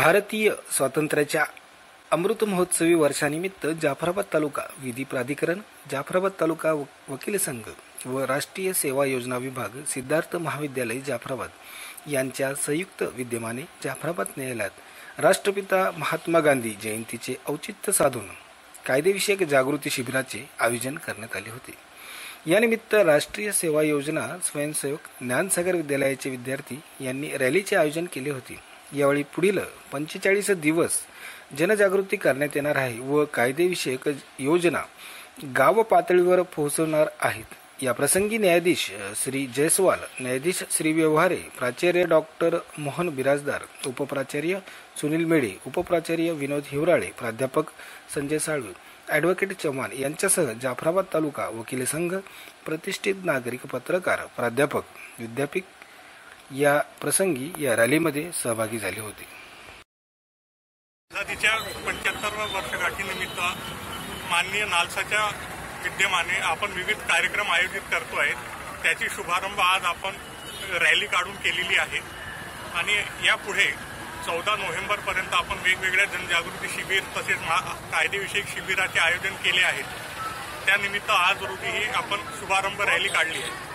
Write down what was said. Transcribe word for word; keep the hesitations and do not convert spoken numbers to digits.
भारतीय स्वातंत्र्याच्या अमृत महोत्सवी वर्षानिमित्त जाफराबाद तालुका विधी प्राधिकरण, जाफराबाद तालुका वकील संघ व राष्ट्रीय सेवा योजना विभाग, सिद्धार्थ महाविद्यालय जाफराबाद यांच्या संयुक्त विद्यमाने जाफराबाद न्यायालयात राष्ट्रपिता महात्मा गांधी जयंतीचे औचित्य साधून कायदेविषयक जागृती शिबिराचे आयोजन करण्यात आले होते। यानिमित्त राष्ट्रीय सेवा योजना स्वयंसेवक ज्ञानसागर विद्यालयाचे विद्यार्थी यांनी रॅलीचे आयोजन केले होते। यावेळी पुढील पंचेचाळीस दिवस जनजागृती करण्यात येणार आहे व कायदेविषयक योजना गाव पातळीवर पोहोचवणार आहेत। या प्रसंगी न्यायाधीश श्री जयस्वाल, न्यायाधीश श्री व्यवहारे, प्राचार्य डॉक्टर मोहन बिराजदार, उपप्राचार्य सुनील मेढे, उपप्राचार्य विनोद हिवराळे, प्राध्यापक संजय साळवे, ॲडव्होकेट चव्हाण यांच्यासह जाफराबाद तालुका वकील संघ, प्रतिष्ठित नागरिक, पत्रकार, प्राध्यापक, विद्यापीठ या प्रसंगी या रॅलीमध्ये सहभागी झाले होते। आजादीच्या पंच्याहत्तरव्या वर्षगाठीनिमित्त माननीय नालसाच्या विद्यमाने आपण विविध कार्यक्रम आयोजित करतो आहे। त्याची शुभारंभ आज आपण रॅली काढून केलेली आहे आणि यापुढे चौदा नोव्हेंबरपर्यंत आपण वेगवेगळ्या जनजागृती शिबिर तसेच कायदेविषयक शिबिराचे आयोजन केले आहे। त्यानिमित्त आज रोजी ही आपण शुभारंभ रॅली काढली आहे।